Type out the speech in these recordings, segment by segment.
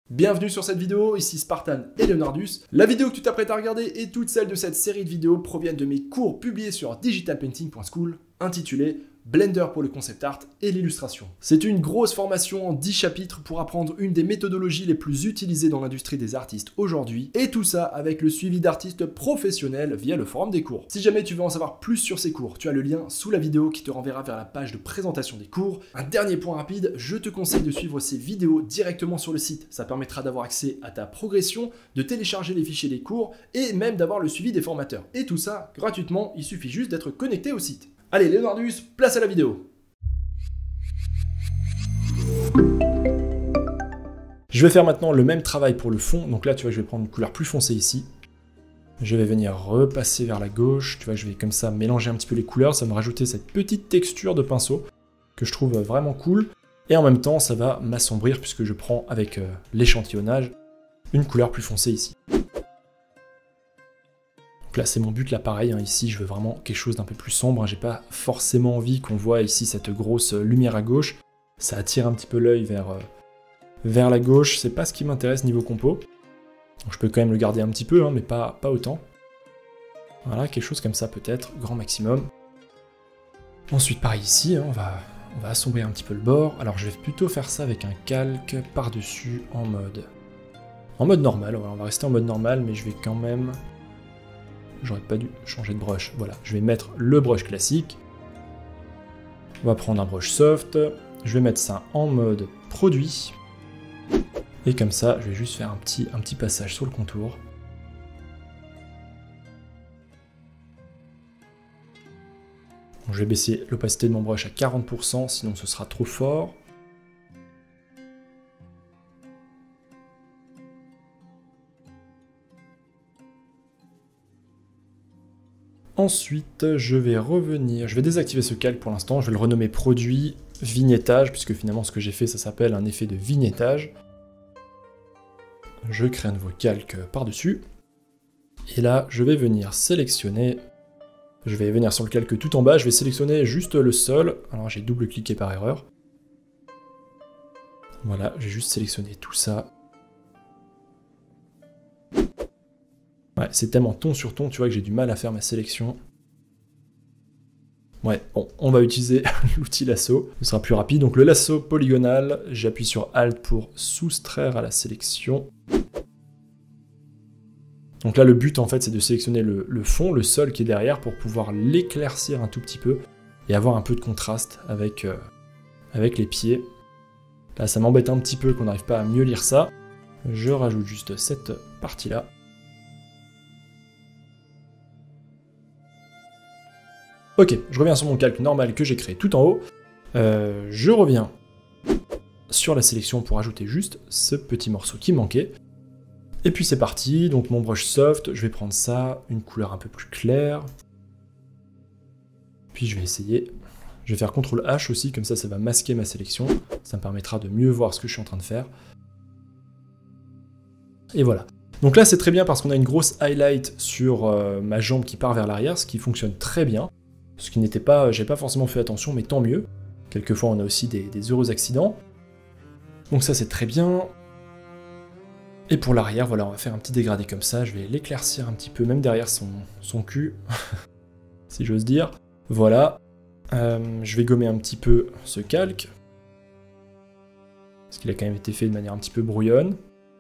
Bienvenue sur cette vidéo, ici Spartan et Leonardus. La vidéo que tu t'apprêtes à regarder et toutes celles de cette série de vidéos proviennent de mes cours publiés sur digitalpainting.school intitulés Blender pour le concept art et l'illustration. C'est une grosse formation en 10 chapitres pour apprendre une des méthodologies les plus utilisées dans l'industrie des artistes aujourd'hui, et tout ça avec le suivi d'artistes professionnels via le forum des cours. Si jamais tu veux en savoir plus sur ces cours, tu as le lien sous la vidéo qui te renverra vers la page de présentation des cours. Un dernier point rapide, je te conseille de suivre ces vidéos directement sur le site. Ça permettra d'avoir accès à ta progression, de télécharger les fichiers des cours et même d'avoir le suivi des formateurs. Et tout ça gratuitement, il suffit juste d'être connecté au site. Allez, Leonardus, place à la vidéo. Je vais faire maintenant le même travail pour le fond. Donc là, tu vois, je vais prendre une couleur plus foncée ici. Je vais venir repasser vers la gauche. Tu vois, je vais comme ça mélanger un petit peu les couleurs. Ça va me rajouter cette petite texture de pinceau que je trouve vraiment cool. Et en même temps, ça va m'assombrir puisque je prends avec l'échantillonnage une couleur plus foncée ici. Donc là, c'est mon but, là, pareil, hein, ici, je veux vraiment quelque chose d'un peu plus sombre, hein. J'ai pas forcément envie qu'on voit ici cette grosse lumière à gauche. Ça attire un petit peu l'œil vers la gauche, c'est pas ce qui m'intéresse niveau compo. Donc je peux quand même le garder un petit peu, hein, mais pas autant. Voilà, quelque chose comme ça peut-être, grand maximum. Ensuite, pareil ici, hein, on va assombrir un petit peu le bord. Alors je vais plutôt faire ça avec un calque par-dessus en mode normal. Voilà, on va rester en mode normal, mais je vais quand même... J'aurais pas dû changer de brush. Voilà, je vais mettre le brush classique. On va prendre un brush soft. Je vais mettre ça en mode produit. Et comme ça, je vais juste faire un petit passage sur le contour. Donc, je vais baisser l'opacité de mon brush à 40%, sinon ce sera trop fort. Ensuite, je vais désactiver ce calque pour l'instant, je vais le renommer produit vignettage, puisque finalement ce que j'ai fait, ça s'appelle un effet de vignettage. Je crée un nouveau calque par-dessus. Et là, je vais venir sélectionner, je vais venir sur le calque tout en bas, je vais sélectionner juste le sol. Alors j'ai double-cliqué par erreur. Voilà, j'ai juste sélectionné tout ça. Ouais, c'est tellement ton sur ton, tu vois que j'ai du mal à faire ma sélection. Ouais, bon, on va utiliser l'outil lasso, ce sera plus rapide. Donc le lasso polygonal, j'appuie sur Alt pour soustraire à la sélection. Donc là, le but, en fait, c'est de sélectionner le fond, le sol qui est derrière, pour pouvoir l'éclaircir un tout petit peu et avoir un peu de contraste avec les pieds. Là, ça m'embête un petit peu qu'on n'arrive pas à mieux lire ça. Je rajoute juste cette partie-là. Ok, je reviens sur mon calque normal que j'ai créé tout en haut. Je reviens sur la sélection pour ajouter juste ce petit morceau qui manquait. Et puis c'est parti, donc mon brush soft, je vais prendre ça, une couleur un peu plus claire. Puis je vais essayer, je vais faire CTRL H aussi, comme ça va masquer ma sélection. Ça me permettra de mieux voir ce que je suis en train de faire. Et voilà. Donc là c'est très bien parce qu'on a une grosse highlight sur ma jambe qui part vers l'arrière, ce qui fonctionne très bien. Ce qui n'était pas, j'ai pas forcément fait attention, mais tant mieux. Quelquefois, on a aussi des heureux accidents. Donc ça, c'est très bien. Et pour l'arrière, voilà, on va faire un petit dégradé comme ça. Je vais l'éclaircir un petit peu, même derrière son cul, si j'ose dire. Voilà. Je vais gommer un petit peu ce calque. Parce qu'il a quand même été fait de manière un petit peu brouillonne.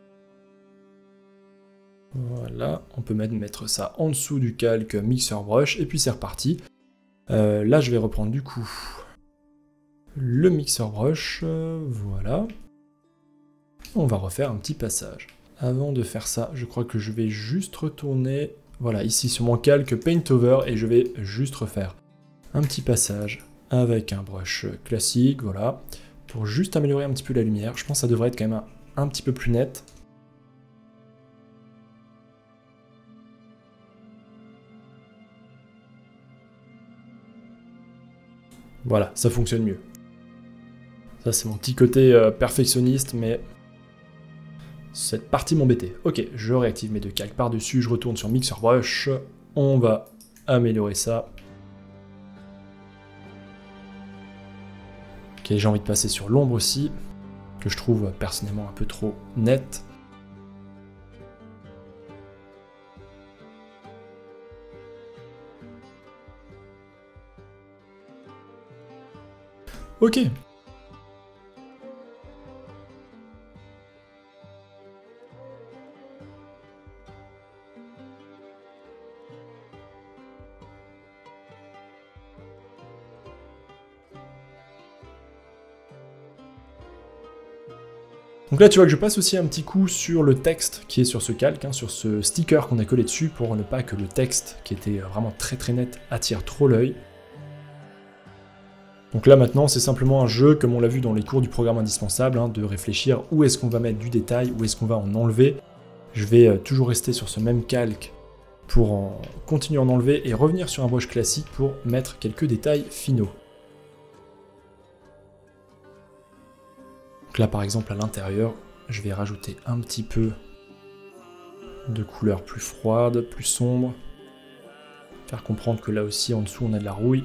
Voilà. On peut même mettre ça en dessous du calque Mixer Brush. Et puis c'est reparti. Là, je vais reprendre du coup le Mixer Brush, voilà. On va refaire un petit passage. Avant de faire ça, je crois que je vais juste retourner, voilà, ici sur mon calque Paint Over, et je vais juste refaire un petit passage avec un brush classique, voilà, pour juste améliorer un petit peu la lumière. Je pense que ça devrait être quand même un petit peu plus net. Voilà, ça fonctionne mieux. Ça, c'est mon petit côté perfectionniste, mais cette partie m'embêtait. Ok, je réactive mes deux calques par-dessus, je retourne sur Mixer Brush. On va améliorer ça. Ok, j'ai envie de passer sur l'ombre aussi. que je trouve personnellement un peu trop nette. Ok. Donc là, tu vois que je passe aussi un petit coup sur le texte qui est sur ce calque, hein, sur ce sticker qu'on a collé dessus pour ne pas que le texte, qui était vraiment très très net, attire trop l'œil. Donc là maintenant, c'est simplement un jeu, comme on l'a vu dans les cours du programme indispensable, hein, de réfléchir où est-ce qu'on va mettre du détail, où est-ce qu'on va en enlever. Je vais toujours rester sur ce même calque pour continuer à en enlever et revenir sur un brush classique pour mettre quelques détails finaux. Donc là par exemple à l'intérieur, je vais rajouter un petit peu de couleur plus froide, plus sombre. Faire comprendre que là aussi en dessous on a de la rouille.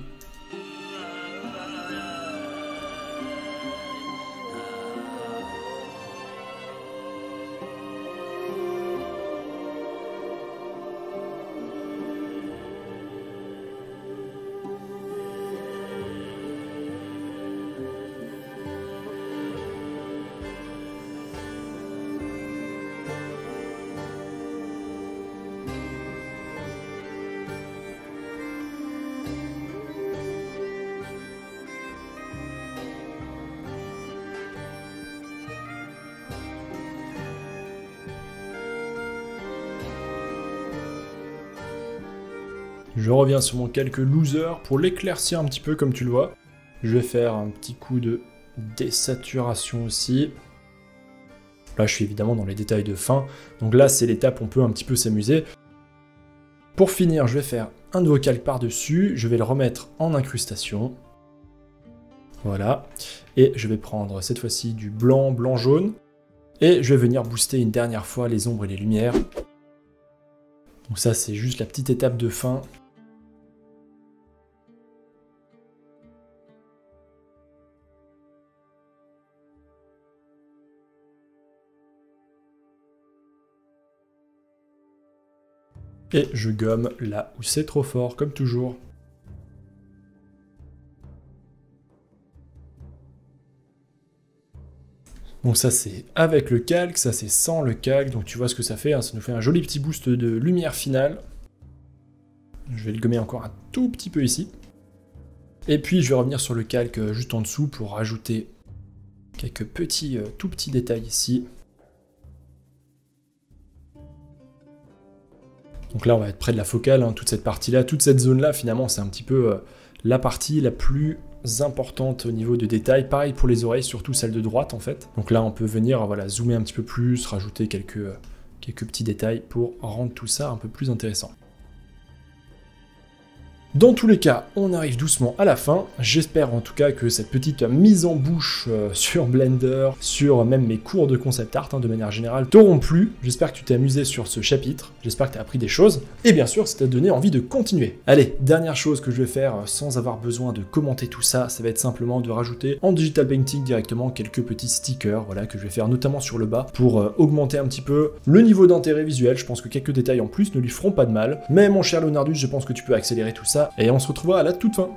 Je reviens sur mon calque loser pour l'éclaircir un petit peu comme tu le vois. Je vais faire un petit coup de désaturation aussi. Là je suis évidemment dans les détails de fin, donc là c'est l'étape où on peut un petit peu s'amuser. Pour finir, je vais faire un nouveau calque par-dessus, je vais le remettre en incrustation. Voilà. Et je vais prendre cette fois-ci du blanc, blanc-jaune. Et je vais venir booster une dernière fois les ombres et les lumières. Donc ça c'est juste la petite étape de fin. Et je gomme là où c'est trop fort, comme toujours. Donc ça c'est avec le calque, ça c'est sans le calque, donc tu vois ce que ça fait, hein, ça nous fait un joli petit boost de lumière finale. Je vais le gommer encore un tout petit peu ici. Et puis je vais revenir sur le calque juste en dessous pour rajouter quelques petits, tout petits détails ici. Donc là on va être près de la focale, hein, toute cette partie-là, toute cette zone-là finalement c'est un petit peu la partie la plus importante au niveau de détail. Pareil pour les oreilles, surtout celle de droite en fait. Donc là on peut venir voilà, zoomer un petit peu plus, rajouter quelques petits détails pour rendre tout ça un peu plus intéressant. Dans tous les cas, on arrive doucement à la fin. J'espère en tout cas que cette petite mise en bouche sur Blender, sur même mes cours de concept art de manière générale, t'auront plu. J'espère que tu t'es amusé sur ce chapitre. J'espère que tu as appris des choses. Et bien sûr, ça t'a donné envie de continuer. Allez, dernière chose que je vais faire sans avoir besoin de commenter tout ça, ça va être simplement de rajouter en Digital Painting directement quelques petits stickers, voilà, que je vais faire notamment sur le bas pour augmenter un petit peu le niveau d'intérêt visuel. Je pense que quelques détails en plus ne lui feront pas de mal. Mais mon cher Leonardus, je pense que tu peux accélérer tout ça. Et on se retrouvera à la toute fin.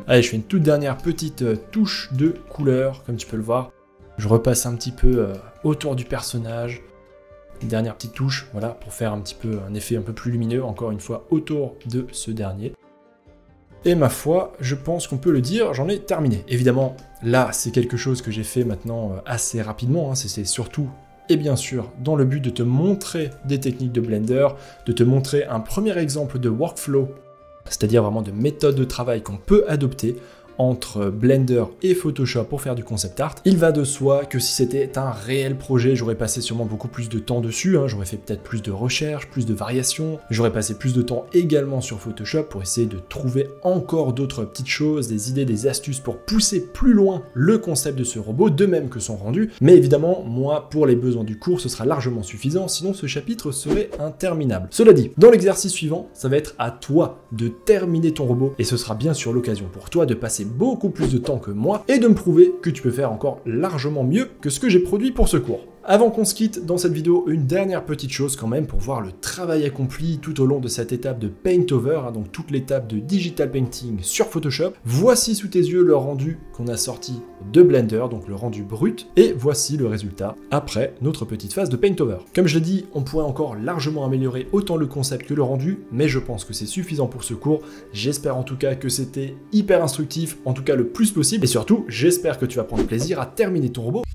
Allez, je fais une toute dernière petite touche de couleur, comme tu peux le voir. Je repasse un petit peu autour du personnage. Une dernière petite touche, voilà, pour faire un petit peu un effet un peu plus lumineux, encore une fois, autour de ce dernier. Et ma foi, je pense qu'on peut le dire, j'en ai terminé. Évidemment, là, c'est quelque chose que j'ai fait maintenant assez rapidement, hein, c'est surtout, et bien sûr, dans le but de te montrer des techniques de Blender, de te montrer un premier exemple de workflow, c'est-à-dire vraiment de méthode de travail qu'on peut adopter entre Blender et Photoshop pour faire du concept art. Il va de soi que si c'était un réel projet, j'aurais passé sûrement beaucoup plus de temps dessus, hein. J'aurais fait peut-être plus de recherches, plus de variations, j'aurais passé plus de temps également sur Photoshop pour essayer de trouver encore d'autres petites choses, des idées, des astuces pour pousser plus loin le concept de ce robot, de même que son rendu. Mais évidemment, moi, pour les besoins du cours, ce sera largement suffisant, sinon ce chapitre serait interminable. Cela dit, dans l'exercice suivant, ça va être à toi de terminer ton robot, et ce sera bien sûr l'occasion pour toi de passer beaucoup plus de temps que moi et de me prouver que tu peux faire encore largement mieux que ce que j'ai produit pour ce cours. Avant qu'on se quitte dans cette vidéo, une dernière petite chose quand même pour voir le travail accompli tout au long de cette étape de Paintover, hein, donc toute l'étape de Digital Painting sur Photoshop. Voici sous tes yeux le rendu qu'on a sorti de Blender, donc le rendu brut, et voici le résultat après notre petite phase de Paintover. Comme je l'ai dit, on pourrait encore largement améliorer autant le concept que le rendu, mais je pense que c'est suffisant pour ce cours. J'espère en tout cas que c'était hyper instructif, en tout cas le plus possible, et surtout, j'espère que tu vas prendre plaisir à terminer ton robot.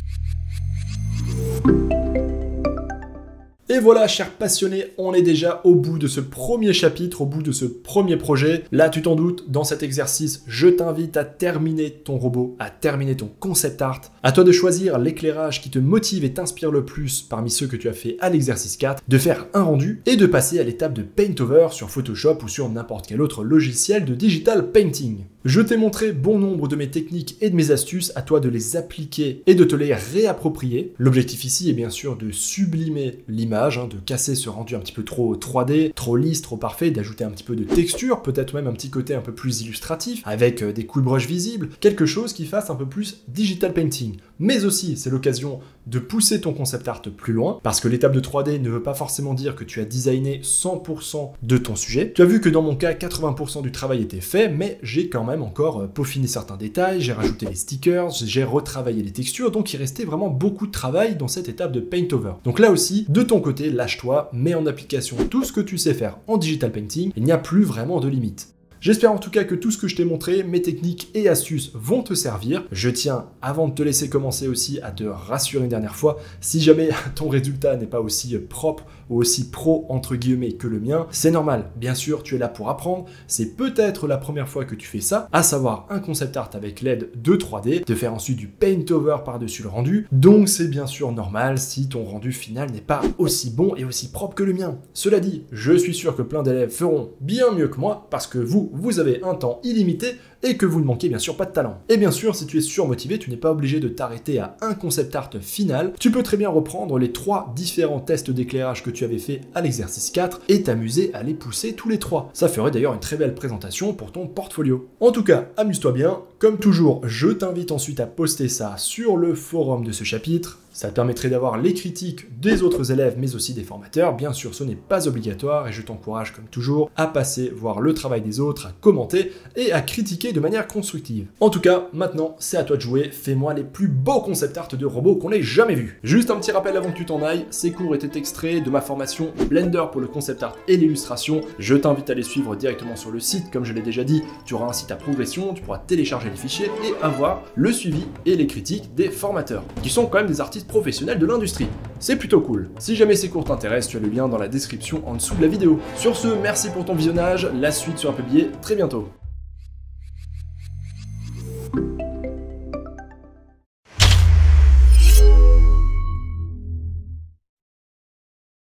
Et voilà, chers passionnés, on est déjà au bout de ce premier chapitre, au bout de ce premier projet. Là, tu t'en doutes, dans cet exercice, je t'invite à terminer ton robot, à terminer ton concept art. À toi de choisir l'éclairage qui te motive et t'inspire le plus parmi ceux que tu as fait à l'exercice 4, de faire un rendu et de passer à l'étape de Paintover sur Photoshop ou sur n'importe quel autre logiciel de Digital Painting. Je t'ai montré bon nombre de mes techniques et de mes astuces, à toi de les appliquer et de te les réapproprier. L'objectif ici est bien sûr de sublimer l'image, de casser ce rendu un petit peu trop 3D, trop lisse, trop parfait, d'ajouter un petit peu de texture, peut-être même un petit côté un peu plus illustratif, avec des coups de brush visibles, quelque chose qui fasse un peu plus Digital Painting. Mais aussi, c'est l'occasion de pousser ton concept art plus loin, parce que l'étape de 3D ne veut pas forcément dire que tu as designé 100% de ton sujet. Tu as vu que dans mon cas, 80% du travail était fait, mais j'ai quand même encore peaufiné certains détails, j'ai rajouté les stickers, j'ai retravaillé les textures, donc il restait vraiment beaucoup de travail dans cette étape de Paintover. Donc là aussi, de ton côté, lâche-toi, mets en application tout ce que tu sais faire en Digital Painting, il n'y a plus vraiment de limite. J'espère en tout cas que tout ce que je t'ai montré, mes techniques et astuces vont te servir. Je tiens, avant de te laisser commencer aussi, à te rassurer une dernière fois, si jamais ton résultat n'est pas aussi propre ou aussi pro entre guillemets que le mien, c'est normal. Bien sûr, tu es là pour apprendre. C'est peut-être la première fois que tu fais ça, à savoir un concept art avec l'aide de 3D, de faire ensuite du Paintover par-dessus le rendu. Donc c'est bien sûr normal si ton rendu final n'est pas aussi bon et aussi propre que le mien. Cela dit, je suis sûr que plein d'élèves feront bien mieux que moi parce que vous avez un temps illimité et que vous ne manquez bien sûr pas de talent. Et bien sûr, si tu es surmotivé, tu n'es pas obligé de t'arrêter à un concept art final. Tu peux très bien reprendre les 3 différents tests d'éclairage que tu avais fait à l'exercice 4 et t'amuser à les pousser tous les 3. Ça ferait d'ailleurs une très belle présentation pour ton portfolio. En tout cas, amuse-toi bien. Comme toujours, je t'invite ensuite à poster ça sur le forum de ce chapitre. Ça te permettrait d'avoir les critiques des autres élèves, mais aussi des formateurs. Bien sûr, ce n'est pas obligatoire et je t'encourage, comme toujours, à passer voir le travail des autres, à commenter et à critiquer de manière constructive. En tout cas, maintenant, c'est à toi de jouer. Fais-moi les plus beaux concept art de robots qu'on ait jamais vus. Juste un petit rappel avant que tu t'en ailles, ces cours étaient extraits de ma formation Blender pour le concept art et l'illustration. Je t'invite à les suivre directement sur le site. Comme je l'ai déjà dit, tu auras un site à progression, tu pourras télécharger les fichiers et avoir le suivi et les critiques des formateurs, qui sont quand même des artistes professionnels de l'industrie. C'est plutôt cool. Si jamais ces cours t'intéressent, tu as le lien dans la description en dessous de la vidéo. Sur ce, merci pour ton visionnage, la suite sera publiée très bientôt.